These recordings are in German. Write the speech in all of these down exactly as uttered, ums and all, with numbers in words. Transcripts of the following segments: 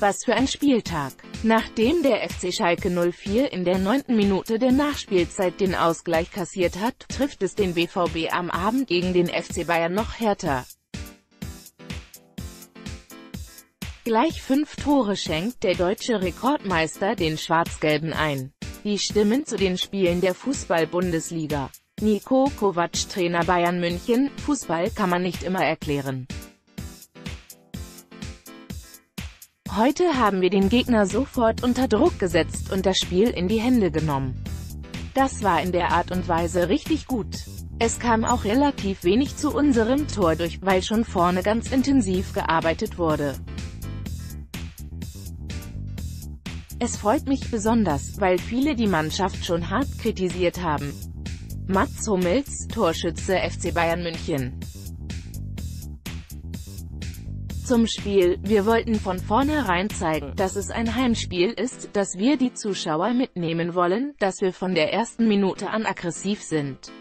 Was für ein Spieltag! Nachdem der F C Schalke null vier in der neunten Minute der Nachspielzeit den Ausgleich kassiert hat, trifft es den B V B am Abend gegen den F C Bayern noch härter. Gleich fünf Tore schenkt der deutsche Rekordmeister den Schwarz-Gelben ein. Die Stimmen zu den Spielen der Fußball-Bundesliga. Niko Kovac, Trainer Bayern München: Fußball kann man nicht immer erklären. Heute haben wir den Gegner sofort unter Druck gesetzt und das Spiel in die Hände genommen. Das war in der Art und Weise richtig gut. Es kam auch relativ wenig zu unserem Tor durch, weil schon vorne ganz intensiv gearbeitet wurde. Es freut mich besonders, weil viele die Mannschaft schon hart kritisiert haben. Mats Hummels, Torschütze F C Bayern München. Zum Spiel: Wir wollten von vornherein zeigen, dass es ein Heimspiel ist, dass wir die Zuschauer mitnehmen wollen, dass wir von der ersten Minute an aggressiv sind.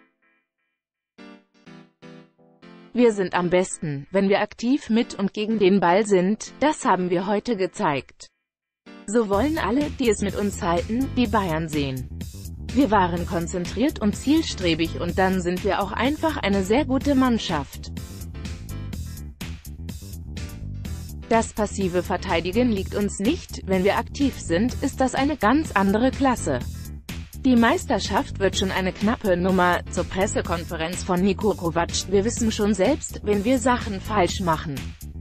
Wir sind am besten, wenn wir aktiv mit und gegen den Ball sind, das haben wir heute gezeigt. So wollen alle, die es mit uns halten, die Bayern sehen. Wir waren konzentriert und zielstrebig und dann sind wir auch einfach eine sehr gute Mannschaft. Das passive Verteidigen liegt uns nicht, wenn wir aktiv sind, ist das eine ganz andere Klasse. Die Meisterschaft wird schon eine knappe Nummer. Zur Pressekonferenz von Niko Kovac: Wir wissen schon selbst, wenn wir Sachen falsch machen.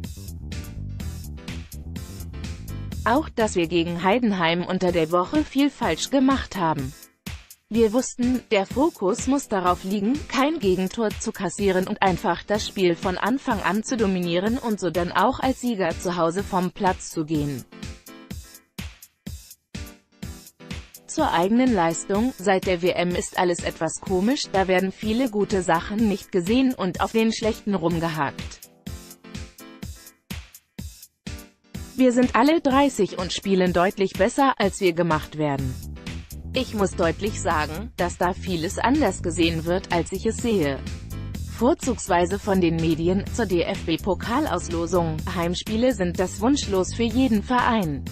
Auch, dass wir gegen Heidenheim unter der Woche viel falsch gemacht haben. Wir wussten, der Fokus muss darauf liegen, kein Gegentor zu kassieren und einfach das Spiel von Anfang an zu dominieren und so dann auch als Sieger zu Hause vom Platz zu gehen. Zur eigenen Leistung: Seit der W M ist alles etwas komisch, da werden viele gute Sachen nicht gesehen und auf den schlechten rumgehakt. Wir sind alle dreißig und spielen deutlich besser, als wir gemacht werden. Ich muss deutlich sagen, dass da vieles anders gesehen wird, als ich es sehe. Vorzugsweise von den Medien. Zur D F B-Pokalauslosung: Heimspiele sind das Wunschlos für jeden Verein.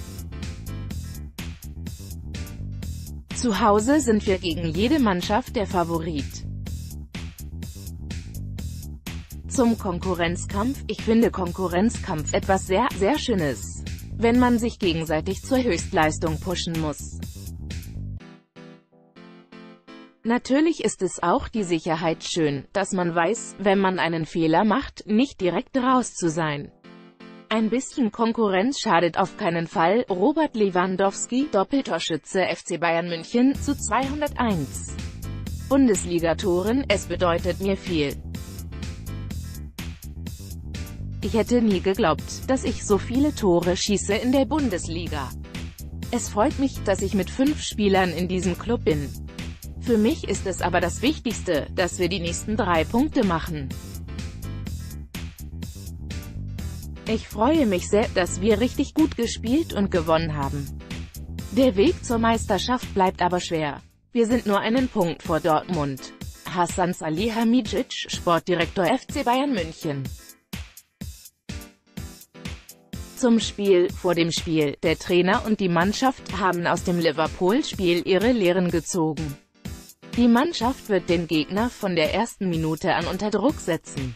Zu Hause sind wir gegen jede Mannschaft der Favorit. Zum Konkurrenzkampf: Ich finde Konkurrenzkampf etwas sehr, sehr Schönes, wenn man sich gegenseitig zur Höchstleistung pushen muss. Natürlich ist es auch die Sicherheit schön, dass man weiß, wenn man einen Fehler macht, nicht direkt raus zu sein. Ein bisschen Konkurrenz schadet auf keinen Fall. Robert Lewandowski, Doppeltorschütze F C Bayern München, zu zweihunderteins Bundesligatoren: Es bedeutet mir viel. Ich hätte nie geglaubt, dass ich so viele Tore schieße in der Bundesliga. Es freut mich, dass ich mit fünf Spielern in diesem Club bin. Für mich ist es aber das Wichtigste, dass wir die nächsten drei Punkte machen. Ich freue mich sehr, dass wir richtig gut gespielt und gewonnen haben. Der Weg zur Meisterschaft bleibt aber schwer. Wir sind nur einen Punkt vor Dortmund. Hasan Salihamidzic, Sportdirektor F C Bayern München. Zum Spiel: Vor dem Spiel: Der Trainer und die Mannschaft haben aus dem Liverpool-Spiel ihre Lehren gezogen. Die Mannschaft wird den Gegner von der ersten Minute an unter Druck setzen.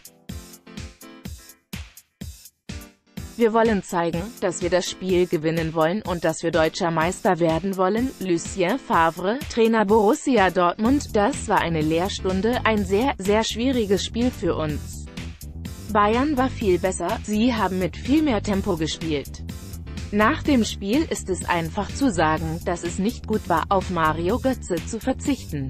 Wir wollen zeigen, dass wir das Spiel gewinnen wollen und dass wir deutscher Meister werden wollen. Lucien Favre, Trainer Borussia Dortmund: Das war eine Lehrstunde, ein sehr, sehr schwieriges Spiel für uns. Bayern war viel besser, sie haben mit viel mehr Tempo gespielt. Nach dem Spiel ist es einfach zu sagen, dass es nicht gut war, auf Mario Götze zu verzichten.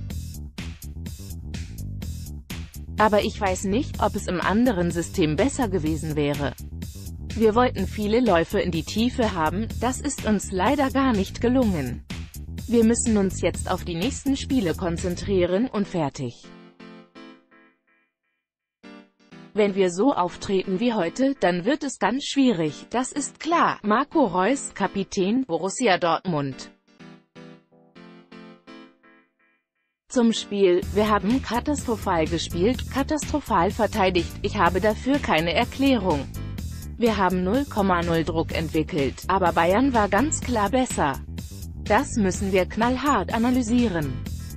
Aber ich weiß nicht, ob es im anderen System besser gewesen wäre. Wir wollten viele Läufe in die Tiefe haben, das ist uns leider gar nicht gelungen. Wir müssen uns jetzt auf die nächsten Spiele konzentrieren und fertig. Wenn wir so auftreten wie heute, dann wird es ganz schwierig, das ist klar. Marco Reus, Kapitän, Borussia Dortmund. Zum Spiel: Wir haben katastrophal gespielt, katastrophal verteidigt, ich habe dafür keine Erklärung. Wir haben null Komma null Druck entwickelt, aber Bayern war ganz klar besser. Das müssen wir knallhart analysieren.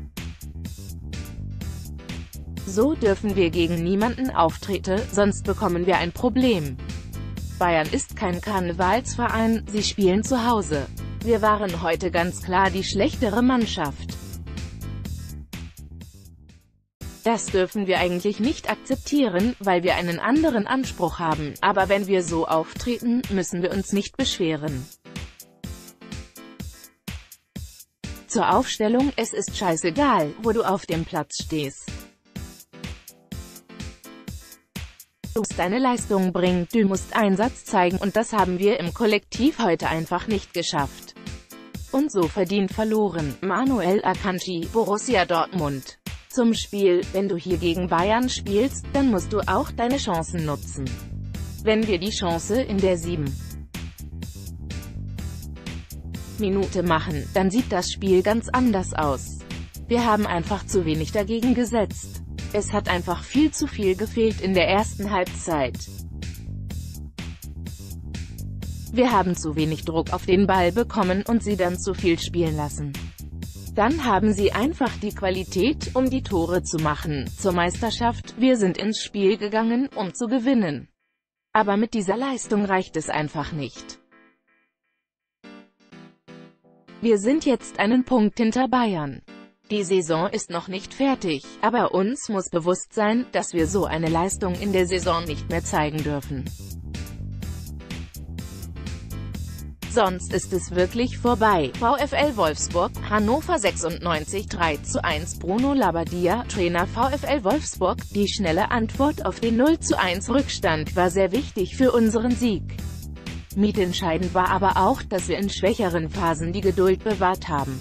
So dürfen wir gegen niemanden auftreten, sonst bekommen wir ein Problem. Bayern ist kein Karnevalsverein, sie spielen zu Hause. Wir waren heute ganz klar die schlechtere Mannschaft. Das dürfen wir eigentlich nicht akzeptieren, weil wir einen anderen Anspruch haben, aber wenn wir so auftreten, müssen wir uns nicht beschweren. Zur Aufstellung: Es ist scheißegal, wo du auf dem Platz stehst. Du musst deine Leistung bringen, du musst Einsatz zeigen, und das haben wir im Kollektiv heute einfach nicht geschafft. Und so verdient verloren. Manuel Akanji, Borussia Dortmund. Zum Spiel: Wenn du hier gegen Bayern spielst, dann musst du auch deine Chancen nutzen. Wenn wir die Chance in der siebten Minute machen, dann sieht das Spiel ganz anders aus. Wir haben einfach zu wenig dagegen gesetzt. Es hat einfach viel zu viel gefehlt in der ersten Halbzeit. Wir haben zu wenig Druck auf den Ball bekommen und sie dann zu viel spielen lassen. Dann haben sie einfach die Qualität, um die Tore zu machen. Zur Meisterschaft: Wir sind ins Spiel gegangen, um zu gewinnen. Aber mit dieser Leistung reicht es einfach nicht. Wir sind jetzt einen Punkt hinter Bayern. Die Saison ist noch nicht fertig, aber uns muss bewusst sein, dass wir so eine Leistung in der Saison nicht mehr zeigen dürfen. Sonst ist es wirklich vorbei. VfL Wolfsburg, Hannover sechsundneunzig, drei zu eins. Bruno Labbadia, Trainer VfL Wolfsburg: Die schnelle Antwort auf den null zu eins Rückstand war sehr wichtig für unseren Sieg. Mitentscheidend war aber auch, dass wir in schwächeren Phasen die Geduld bewahrt haben.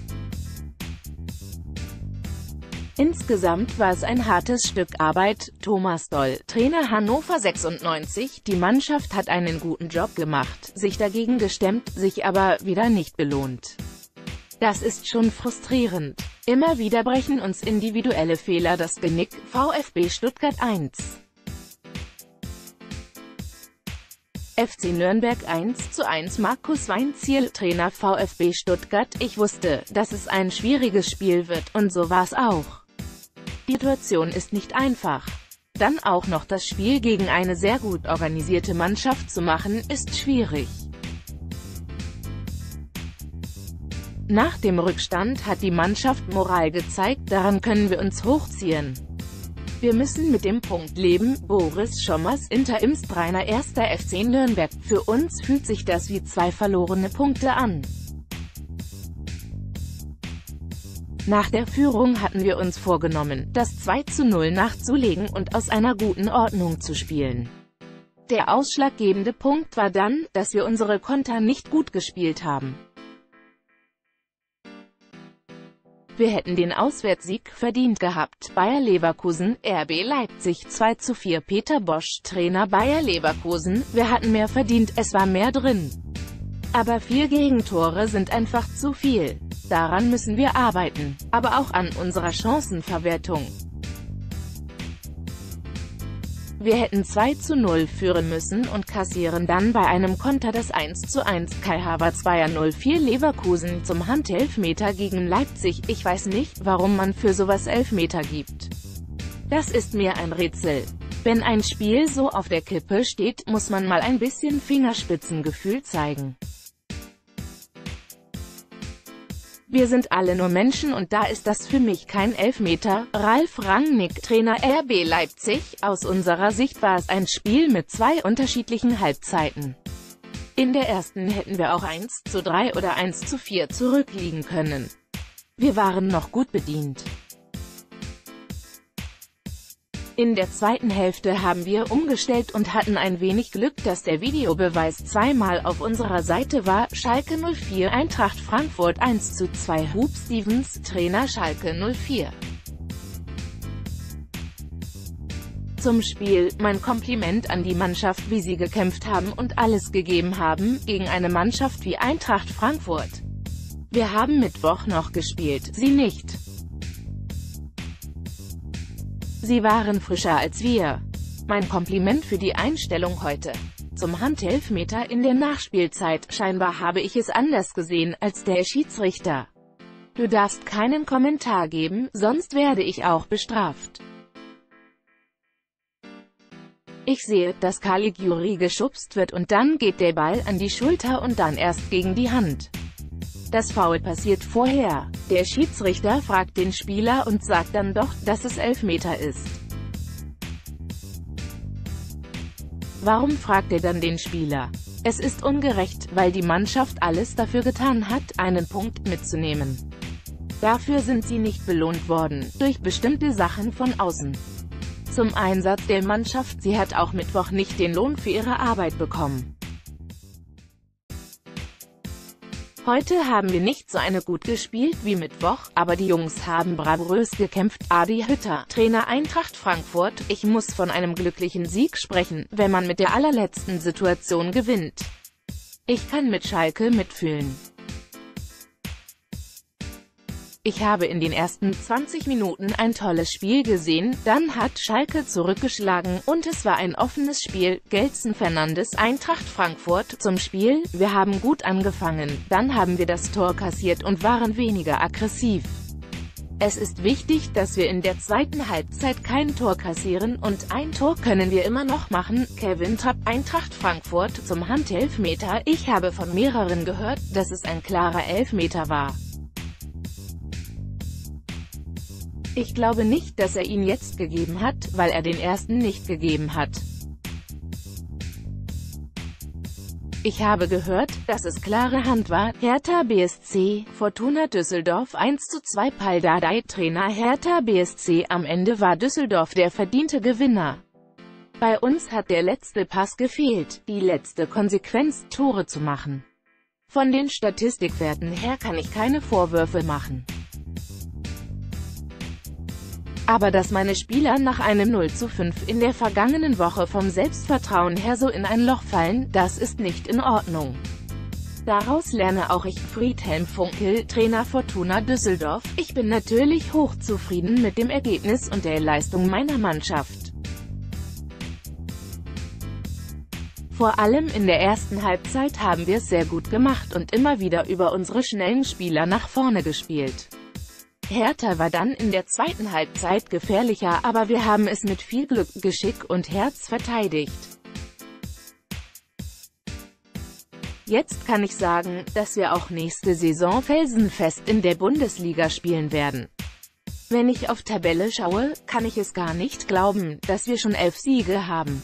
Insgesamt war es ein hartes Stück Arbeit. Thomas Doll, Trainer Hannover sechsundneunzig: Die Mannschaft hat einen guten Job gemacht, sich dagegen gestemmt, sich aber wieder nicht belohnt. Das ist schon frustrierend. Immer wieder brechen uns individuelle Fehler das Genick. VfB Stuttgart eins F C Nürnberg eins zu eins. Markus Weinzierl, Trainer VfB Stuttgart: Ich wusste, dass es ein schwieriges Spiel wird, und so war's auch. Die Situation ist nicht einfach. Dann auch noch das Spiel gegen eine sehr gut organisierte Mannschaft zu machen, ist schwierig. Nach dem Rückstand hat die Mannschaft Moral gezeigt, daran können wir uns hochziehen. Wir müssen mit dem Punkt leben. Boris Schommers, Inter Imstrainer erster F C Nürnberg: Für uns fühlt sich das wie zwei verlorene Punkte an. Nach der Führung hatten wir uns vorgenommen, das zwei zu null nachzulegen und aus einer guten Ordnung zu spielen. Der ausschlaggebende Punkt war dann, dass wir unsere Konter nicht gut gespielt haben. Wir hätten den Auswärtssieg verdient gehabt. Bayer Leverkusen, R B Leipzig zwei zu vier. Peter Bosch, Trainer Bayer Leverkusen: Wir hatten mehr verdient, es war mehr drin. Aber vier Gegentore sind einfach zu viel. Daran müssen wir arbeiten, aber auch an unserer Chancenverwertung. Wir hätten zwei zu null führen müssen und kassieren dann bei einem Konter das eins zu eins. Kai Havertz: Bayer null vier Leverkusen zum Handelfmeter gegen Leipzig: Ich weiß nicht, warum man für sowas Elfmeter gibt. Das ist mir ein Rätsel. Wenn ein Spiel so auf der Kippe steht, muss man mal ein bisschen Fingerspitzengefühl zeigen. Wir sind alle nur Menschen und da ist das für mich kein Elfmeter. Ralf Rangnick, Trainer R B Leipzig: Aus unserer Sicht war es ein Spiel mit zwei unterschiedlichen Halbzeiten. In der ersten hätten wir auch eins zu drei oder eins zu vier zurückliegen können. Wir waren noch gut bedient. In der zweiten Hälfte haben wir umgestellt und hatten ein wenig Glück, dass der Videobeweis zweimal auf unserer Seite war. Schalke null vier, Eintracht Frankfurt eins zu zwei. Hub Stevens, Trainer Schalke null vier. Zum Spiel: Mein Kompliment an die Mannschaft, wie sie gekämpft haben und alles gegeben haben, gegen eine Mannschaft wie Eintracht Frankfurt. Wir haben Mittwoch noch gespielt, sie nicht. Sie waren frischer als wir. Mein Kompliment für die Einstellung heute. zum Handelfmeter in der Nachspielzeit. Scheinbar habe ich es anders gesehen als der Schiedsrichter. Du darfst keinen Kommentar geben, sonst werde ich auch bestraft. Ich sehe, dass Caligiuri geschubst wird und dann geht der Ball an die Schulter und dann erst gegen die Hand. Das Foul passiert vorher. Der Schiedsrichter fragt den Spieler und sagt dann doch, dass es Elfmeter ist. Warum fragt er dann den Spieler? Es ist ungerecht, weil die Mannschaft alles dafür getan hat, einen Punkt mitzunehmen. Dafür sind sie nicht belohnt worden, durch bestimmte Sachen von außen. Zum Einsatz der Mannschaft, sie hat auch Mittwoch nicht den Lohn für ihre Arbeit bekommen. Heute haben wir nicht so eine gut gespielt wie Mittwoch, aber die Jungs haben bravourös gekämpft. Adi Hütter, Trainer Eintracht Frankfurt: Ich muss von einem glücklichen Sieg sprechen, wenn man mit der allerletzten Situation gewinnt. Ich kann mit Schalke mitfühlen. Ich habe in den ersten zwanzig Minuten ein tolles Spiel gesehen, dann hat Schalke zurückgeschlagen, und es war ein offenes Spiel. Gelson Fernandes, Eintracht Frankfurt: Zum Spiel: Wir haben gut angefangen, dann haben wir das Tor kassiert und waren weniger aggressiv. Es ist wichtig, dass wir in der zweiten Halbzeit kein Tor kassieren, und ein Tor können wir immer noch machen. Kevin Trapp, Eintracht Frankfurt: Zum Handelfmeter: Ich habe von mehreren gehört, dass es ein klarer Elfmeter war. Ich glaube nicht, dass er ihn jetzt gegeben hat, weil er den ersten nicht gegeben hat. Ich habe gehört, dass es klare Hand war. Hertha B S C, Fortuna Düsseldorf eins zu zwei. Pal Dardai, Trainer Hertha B S C: Am Ende war Düsseldorf der verdiente Gewinner. Bei uns hat der letzte Pass gefehlt, die letzte Konsequenz, Tore zu machen. Von den Statistikwerten her kann ich keine Vorwürfe machen. Aber dass meine Spieler nach einem null zu fünf in der vergangenen Woche vom Selbstvertrauen her so in ein Loch fallen, das ist nicht in Ordnung. Daraus lerne auch ich. Friedhelm Funkel, Trainer Fortuna Düsseldorf: Ich bin natürlich hochzufrieden mit dem Ergebnis und der Leistung meiner Mannschaft. Vor allem in der ersten Halbzeit haben wir es sehr gut gemacht und immer wieder über unsere schnellen Spieler nach vorne gespielt. Hertha war dann in der zweiten Halbzeit gefährlicher, aber wir haben es mit viel Glück, Geschick und Herz verteidigt. Jetzt kann ich sagen, dass wir auch nächste Saison felsenfest in der Bundesliga spielen werden. Wenn ich auf Tabelle schaue, kann ich es gar nicht glauben, dass wir schon elf Siege haben.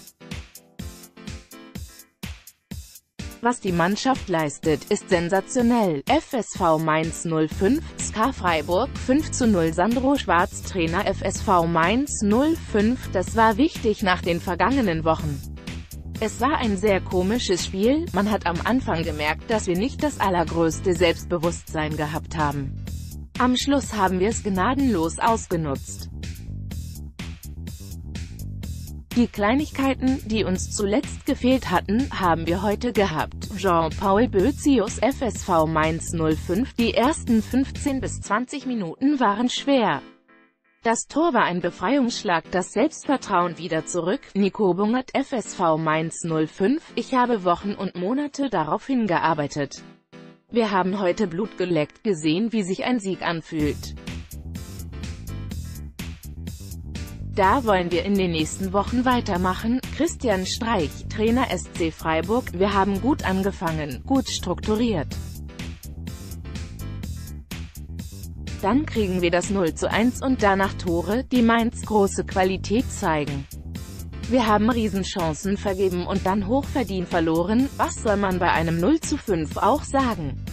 Was die Mannschaft leistet, ist sensationell. F S V Mainz null fünf, S K Freiburg fünf zu null. Sandro Schwarz, Trainer F S V Mainz null fünf: Das war wichtig nach den vergangenen Wochen. Es war ein sehr komisches Spiel, man hat am Anfang gemerkt, dass wir nicht das allergrößte Selbstbewusstsein gehabt haben. Am Schluss haben wir es gnadenlos ausgenutzt. Die Kleinigkeiten, die uns zuletzt gefehlt hatten, haben wir heute gehabt. Jean-Paul Bözius, F S V Mainz null fünf: Die ersten fünfzehn bis zwanzig Minuten waren schwer. Das Tor war ein Befreiungsschlag, das Selbstvertrauen wieder zurück. Nico Bungert, F S V Mainz null fünf: Ich habe Wochen und Monate darauf hingearbeitet. Wir haben heute Blut geleckt gesehen, wie sich ein Sieg anfühlt. Da wollen wir in den nächsten Wochen weitermachen. Christian Streich, Trainer S C Freiburg: Wir haben gut angefangen, gut strukturiert. Dann kriegen wir das null zu eins und danach Tore, die Mainz große Qualität zeigen. Wir haben Riesenchancen vergeben und dann hochverdient verloren. Was soll man bei einem null zu fünf auch sagen?